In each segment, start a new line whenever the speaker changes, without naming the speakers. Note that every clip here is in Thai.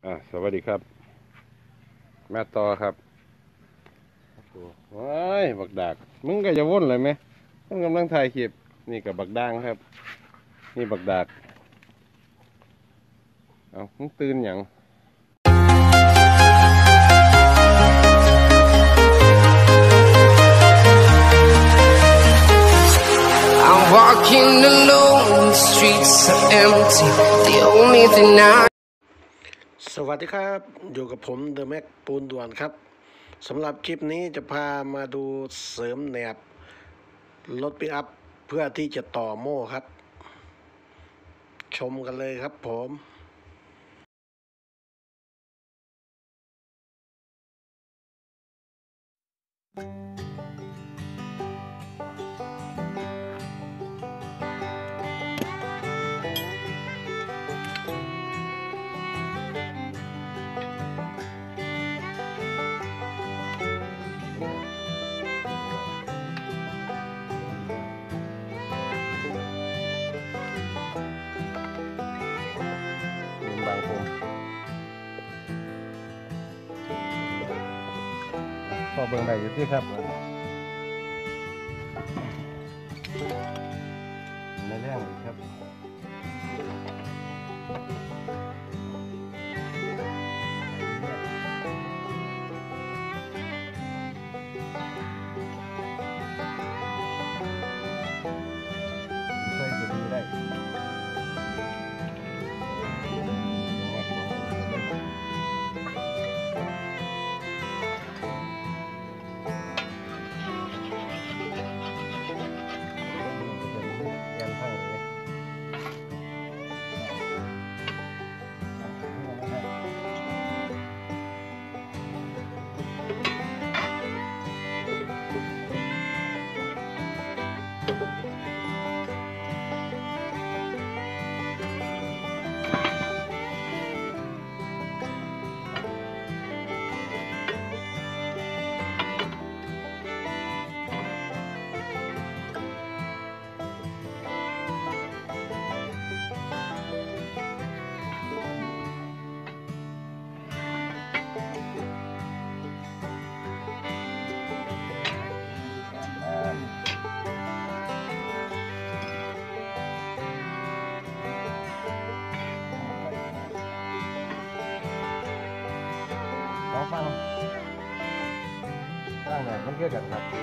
สวัสดีครับแม่ต่อครับว้ายบักดากมึงก็จะว่นเลยไหมมึงกำลังถ่ายคลิปนี่กับบักด่างครับนี่บักดากมึงตื่นอย่าง
Walking alone, the streets are empty. The only thing I
สวัสดีครับอยู่กับผมเดอะแม็กปูนด่วนครับสำหรับคลิปนี้จะพามาดูเสริมแหนบรถปิกอัพเพื่อที่จะต่อโม่ครับชมกันเลยครับผม
บางผมพอเบิ่งได้อยู่ที่ครับในแรงอีกครับช่วยจะดีได้ฟังตั้งแต่มันเกี่ยวกันครับ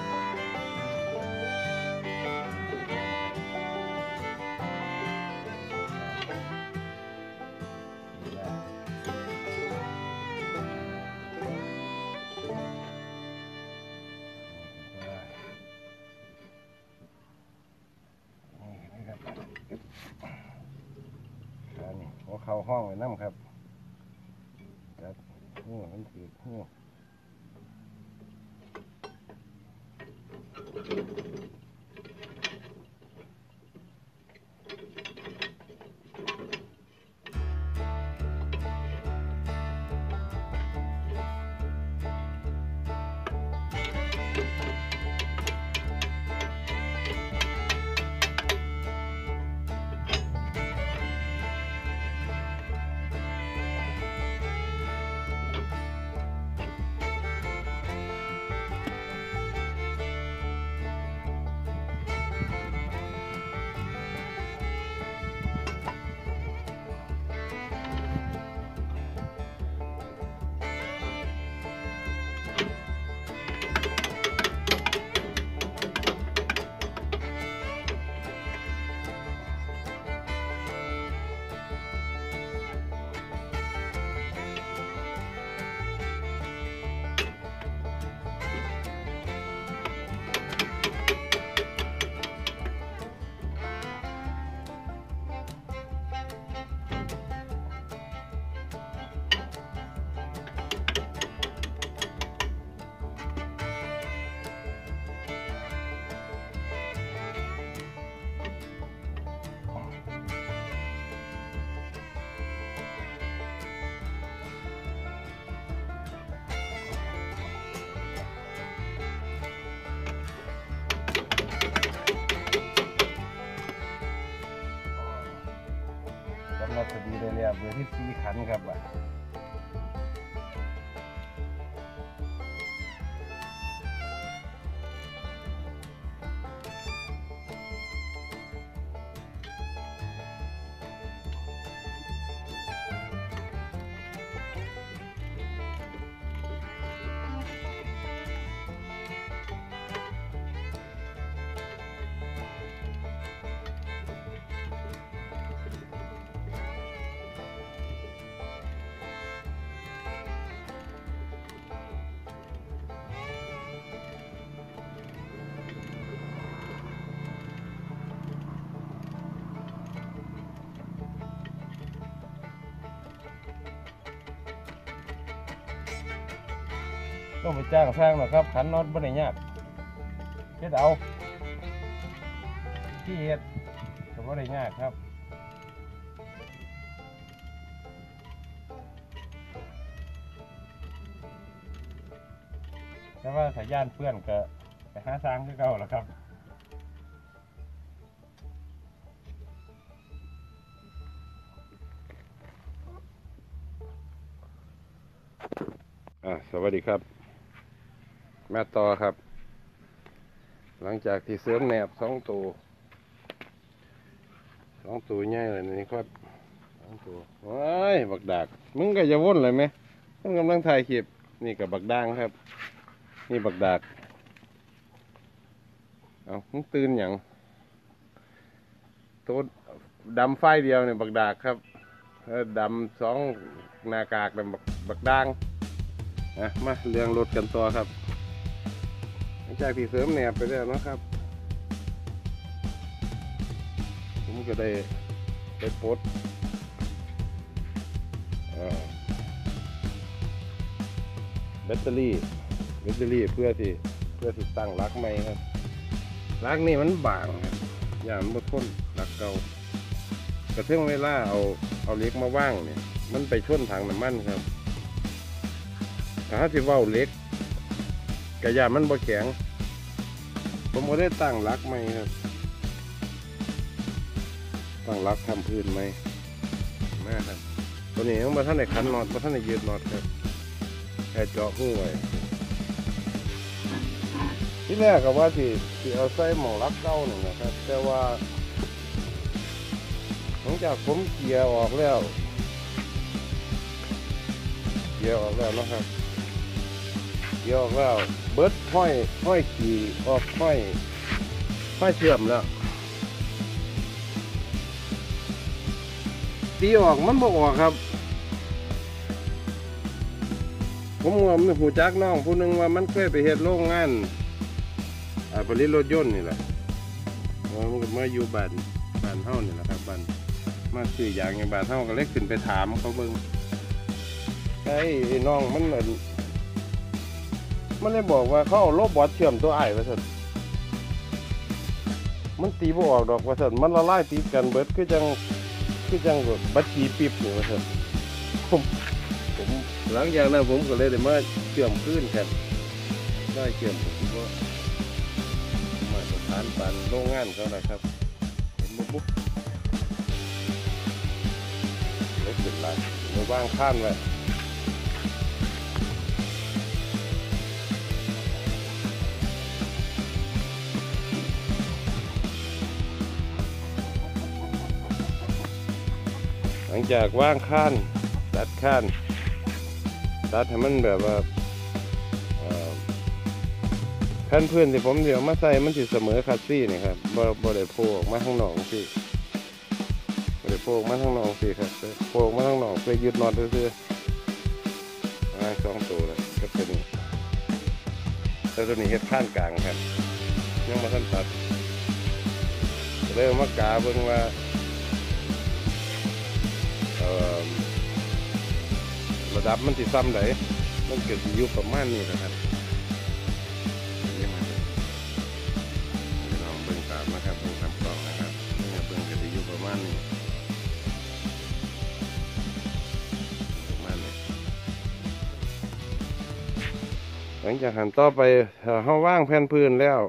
นี่หัวเข่าห้องไว้น้ำครับนี่มันคือนี่ที่4ขันครับอ่ะต้องไปจ้างสร้างหรอกครับขันน็อตบ่ได้ยากเฮ็ดเอาที่เฮ็ดก็บ่ได้ยากครับแต่ว่าสายย่านเพื่อนก็ไปหาสร้างคือเก่าล่ะครับสวัสดีครับแม่ต่อครับหลังจากที่เสริมแหนบ2 ตัวใหญ่เลยนี่ครับ2 ตัวว้ายบักดากมึงก็จะวนเลยไหมมึงกำลังถ่ายคลิปนี่กับบักด่างครับนี่บักดากเอามึงตื่นอย่างตัวดำไฟเดียวเนี่ยบักดากครับดำ2 หน้ากากดำบักด่างมาเรื่องรถกันต่อครับหลังจากที่เสริมแหนบไปแล้วนะครับผมก็ได้ไปปลดแบตเตอรี่เพื่อที่ตั้งลักใหม่ครับลักนี่มันบางครับอย่างมันทนลักเก่ากระทั่งเวลาเอาเหล็กมาว่างเนี่ยมันไปชนถังน้ำมันครับถ้าที่ว่าเหล็กกระยามันบ่แข็งผมก็ได้ตั้งลักใหม่ครับตั้งลักทำพื้นใหม่นะครับตัวนี้ต้องมาท่านในขันน็อตมาท่านในยืดน็อตครับแค่เจาะหูไว้ที่แรกก็ว่าที่เอาใส่หม่องลักเก้าหนึ่งนะครับแต่ว่าหลังจากผมเกียร์ออกแล้วนะครับเกียร์ออกแล้วเบิดห้อยขี่ออกห้อยเชื่อมแล้วตีออกมันบ่ออกครับผมว่ามันหูจักน้องผู้หนึ่งว่ามันเคยไปเฮ็ดโรงงานผลิตรถยนต์นี่แหละมันก็มาอยู่บ้านเฮานี่แหละครับบ้านมาซื้ออย่างบ้านเฮาก็เลยขึ้นไปถามเขาเบิ่งไอ้น้องมันเลยบอกว่าเขาเอาโรบอทเชื่อมตัวไอ้ว่าซั่นมันตีบ่ออกดอกว่าซั่นมันละลายติดกันเบิดคือจังบัดจีปิ๊บนี่ว่าซั่นผมหลังจากนั้นผมก็เลยได้มาเชื่อมขึ้นครับได้เชื่อมผมก็มาสถานปันโรงงานเขาเลยครับเห็นบุ๊บเลยขึ้นหลังเลยว่างข้านไว้หลังจากว่างข้านตัดให้มันแบบว่าแผ่นพื้นที่ผมเดี๋ยวมาใส่มันสิเสมอคัสซี่นี่ครับบ่ได้โผล่ออกมาข้างนอกสิบ่ได้โผล่ออกมาข้างนอกสิครับโผล่ออกมาข้างนอกเพื่อยึดน็อตซื่อๆ2 ตัวเลยก็เป็นแต่ตัวนี้เฮ็ดข้านกลางครับยังมาทันตัดเลยมากาเบิ่งว่าระดับมันสิซ้ำไหนมันเกิดอยู่ประมาณนี้นะครับลองเบิ่งตามนะครับเบิ่งตามกล้องนะครับเบิ่งเกิดอยู่ประมาณนี้หลังจากหันต่อไปเฮาว่างแผ่นพื้นแล้ว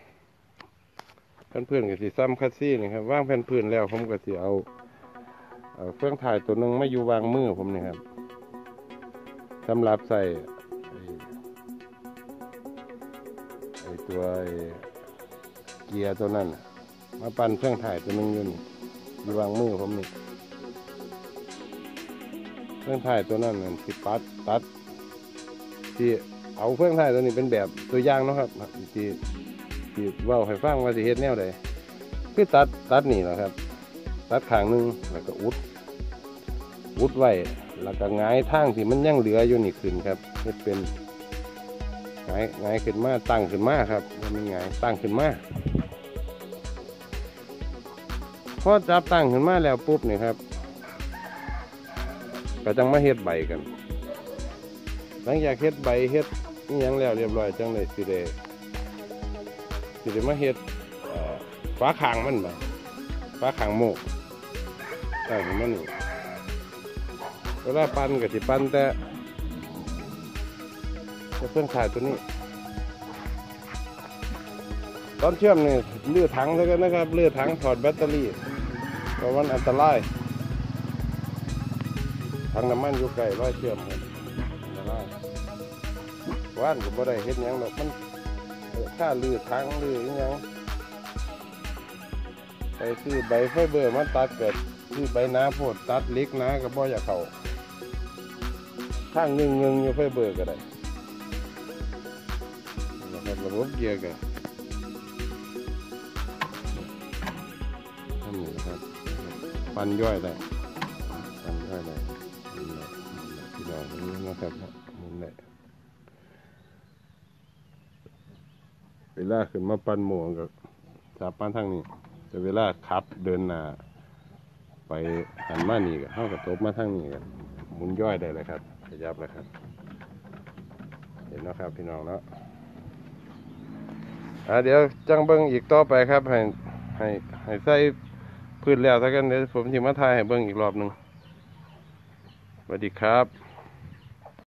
แผ่นพื้นก็สิซ้ำคัสซี่นี่ครับว่างแผ่นพื้นแล้วผมก็สิเอาเครื่องถ่ายตัวหนึ่งไม่อยู่วางมือผมนี่ครับสำหรับใส่ตัวเกียร์ตัวนั้นมาปั่นเครื่องถ่ายตัวหนึ่งอยู่วางมือผมนี่เครื่องถ่ายตัวนั้นสิตัดที่เอาเครื่องถ่ายตัวนี้เป็นแบบตัวอย่างนะครับที่ว่าให้ฟังว่าสิเฮ็ดแนวใดคือตัดนี่แหละครับตัดข้างหนึงแล้วก็อุดไว้แล้วก็หงายทางที่มันยังเหลืออยู่นี่ขึ้นครับเฮ็ดเป็นหงายขึ้นมาตั้งขึ้นมาครับมันหงายตั้งขึ้นมาพอจับตั้งขึ้นมาแล้วปุ๊บนี่ครับก็จังมาเฮ็ดใบกันหลังจากเฮ็ดใบเฮ็ดนี่ยังแล้วเรียบร้อยจังเลยสิได้มาเฮ็ดฝาคางมันบ่ฝาคางโมกตั้งขึ้นมานี่เวลาปั้นก็สิปั้นแต่เครื่องถ่ายตัวนี้ตอนเชื่อมนี่เลื่อถังซะกันนะครับเลื่อถังถอดแบตเตอรี่เพราะมันอันตรายถังน้ำมันอยู่ใกล้ร้อยเชื่อมครับอันตรายว่านก็บ่ได้เฮ็ดหยังหรอกมันค่าเลื่อถังเลื่อหยังไปซื้อใบไฟเบอร์มาตัดเกิดซื้อใบหนาโพดตัดเล็กหนาก็บ่อยากเข้าข้างเงึงอยู่ไฟเบอร์ก็ได้นะครับระบบเกียร์กันทำนี่ครับปั่นย่อยได้พี่น้องนี่นะครับมุนได้เวลาขึ้นมาปั่นหมูกับจับปั่นทางนี้แต่เวลาขับเดินหน้าไปหันมานี่ก็เข้ากับตบมาทางนี้กันหมุนย่อยได้เลยครับขยับเลยครับเห็นนะครับพี่น้องเนาะเดี๋ยวจังเบิ้งอีกต่อไปครับให้ใส่พืชแล้วถ้ากันเดี๋ยวผมจะมาถ่ายให้เบิ้งอีกรอบหนึ่งสวัสดีครับ